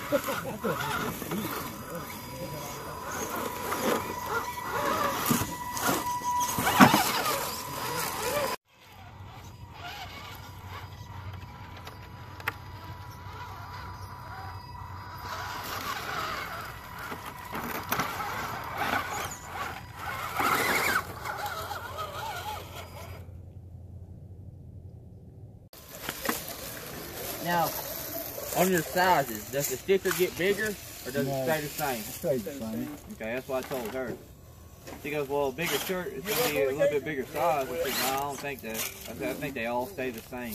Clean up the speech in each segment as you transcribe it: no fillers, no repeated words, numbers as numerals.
Now, on your sizes, does the sticker get bigger or does it stay the same? It stays the same. Okay, that's what I told her. She goes, well, a bigger shirt is going to be a little bit bigger size. I said, no, I don't think that. I said, I think they all stay the same.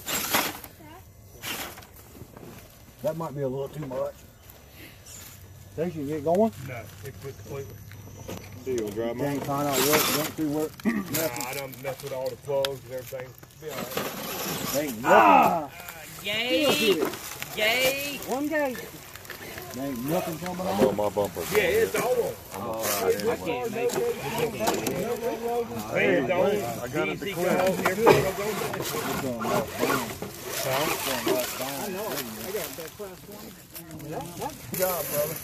That might be a little too much. Think you can get going? No, it quit completely. You can't find out what went through work. Nah, I done messed with all the plugs and everything. Be alright. Ain't nothing. Yay! Yay! One gate. There ain't nothing coming I'm on. on my bumper. Yeah, it's on. I can't make it. It's on. I got it to DC clear. go, everything will go down. It's going up down. Huh? It's going up down. I know. I got that class one. Good job, brother.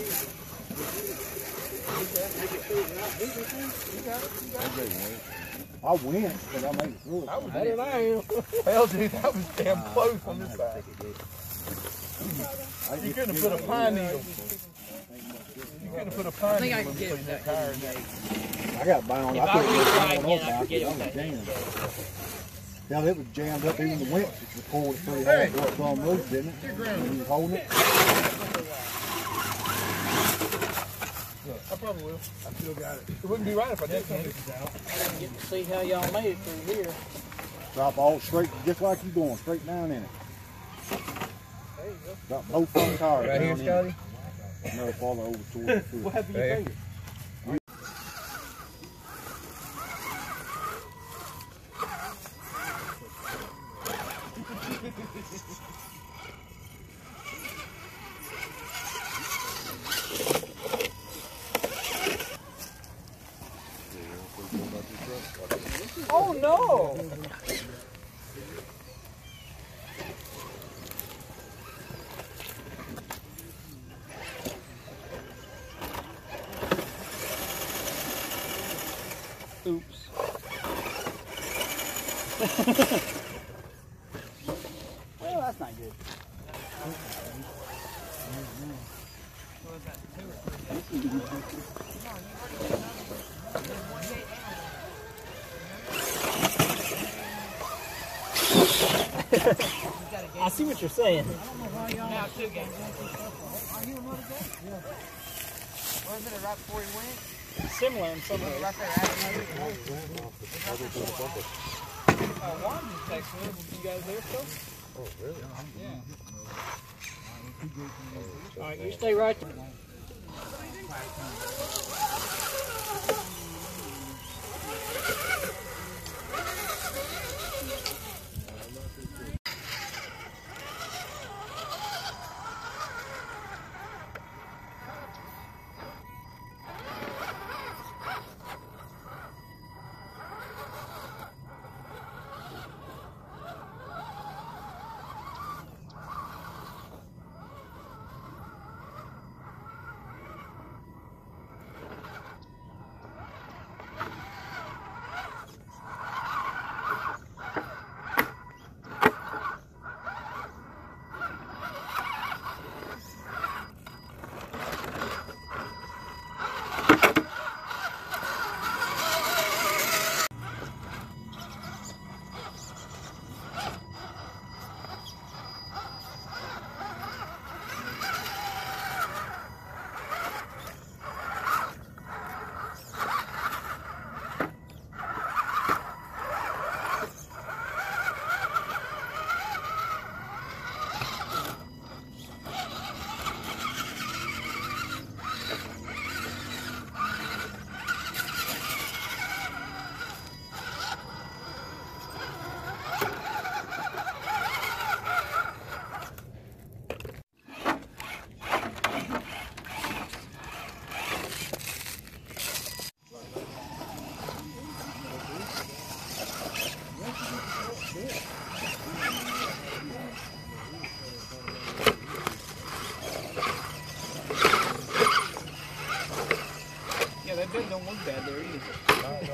I went, but I made it through it. I was better than I am. Hell, dude, that was damn close on this side. You couldn't have put a pine needle. You couldn't have put a pine needle in between that tire and that. I got bound. If I I couldn't get retry bound again, up I back. forget I was it. jammed. Hell, it was jammed up even the winch. It pulled it pretty hard. It come loose, didn't it? When you was holding it. I probably will. I still got it. It wouldn't be right if I didn't. I didn't get to see how y'all made it through here. Drop all straight, just like you going, straight down in it. Drop both front tires Right down here, in Scotty? it. No, follow over towards the foot. What happened to your finger? Oh no! Oops. Well, that's not good. I see what you're saying. Now two games. Wasn't it right before he went? Similar in some ways. Right there, right Juan just texted me. You guys there still? Oh, really? Yeah. All right, you stay right there.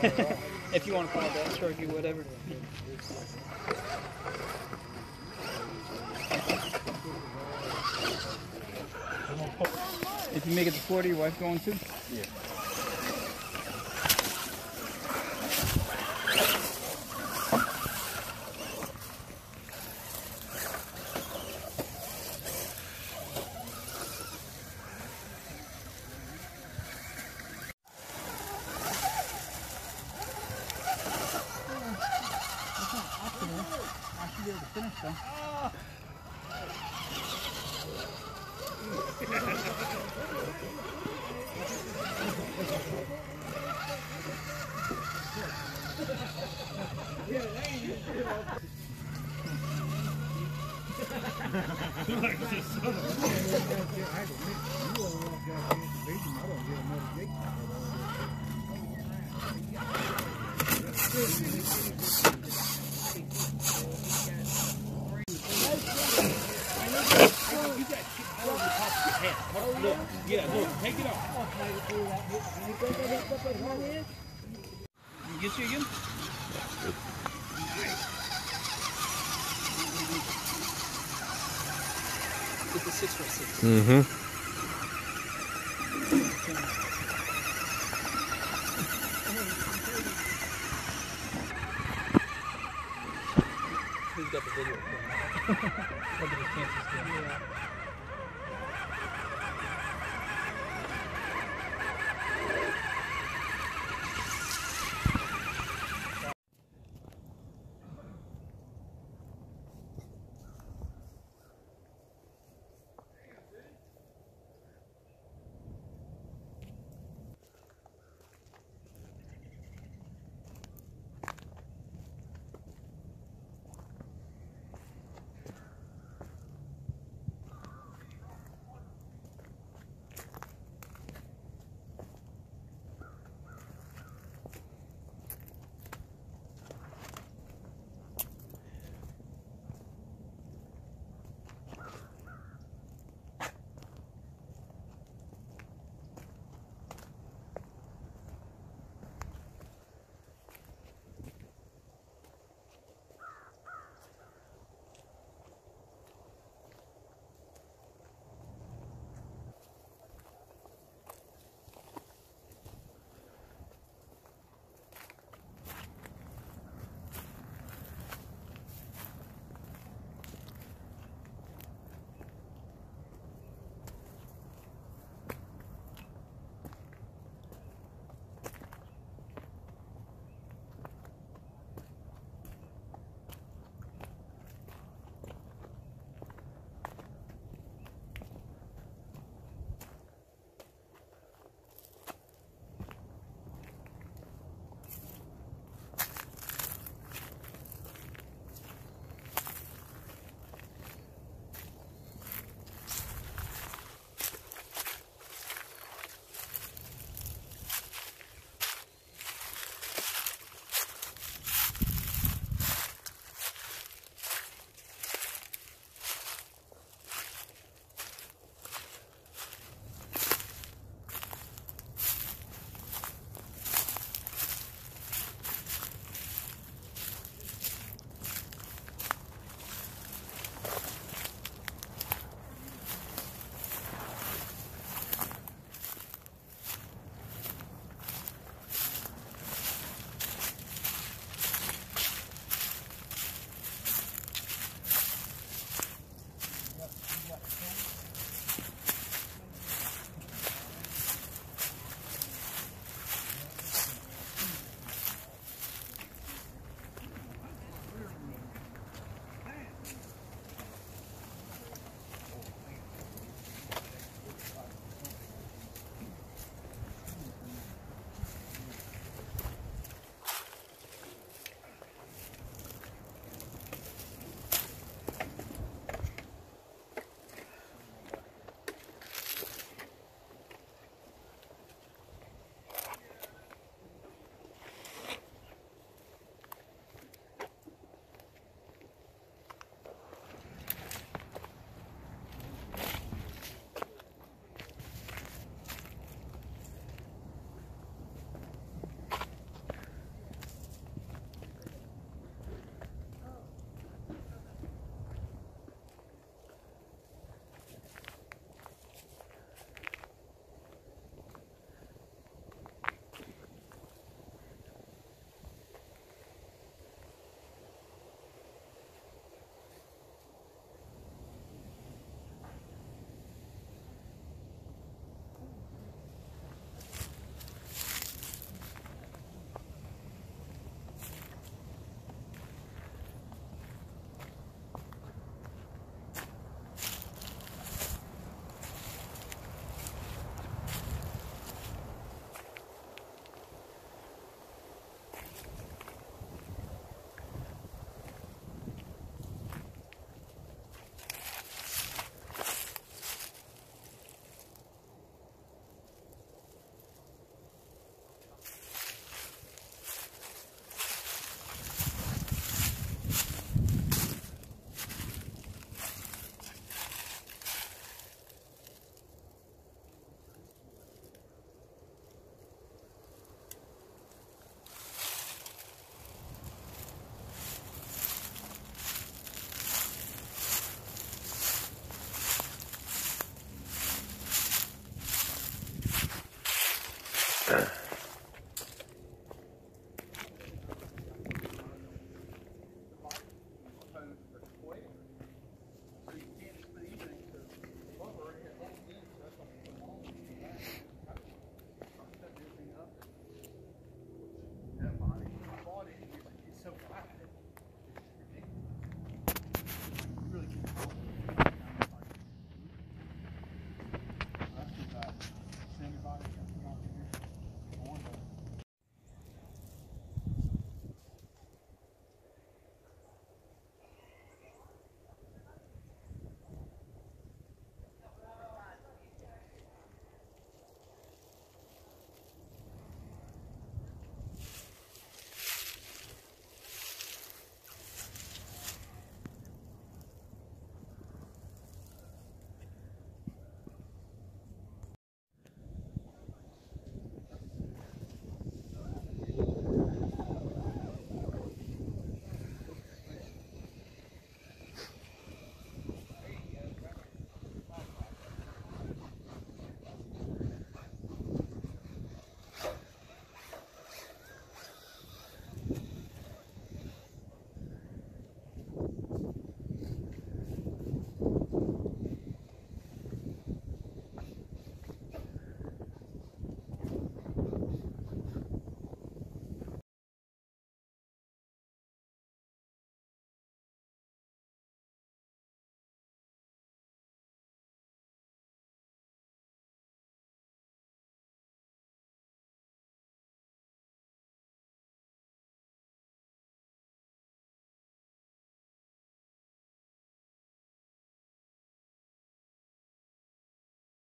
If you want to call that turkey, whatever. If you make it to 40, your wife going too? Yeah. I should be able to finish though. Yeah, look, take it off. Get you again? Get the 6x6. Mm-hmm. Who's got the video? Look at his chances.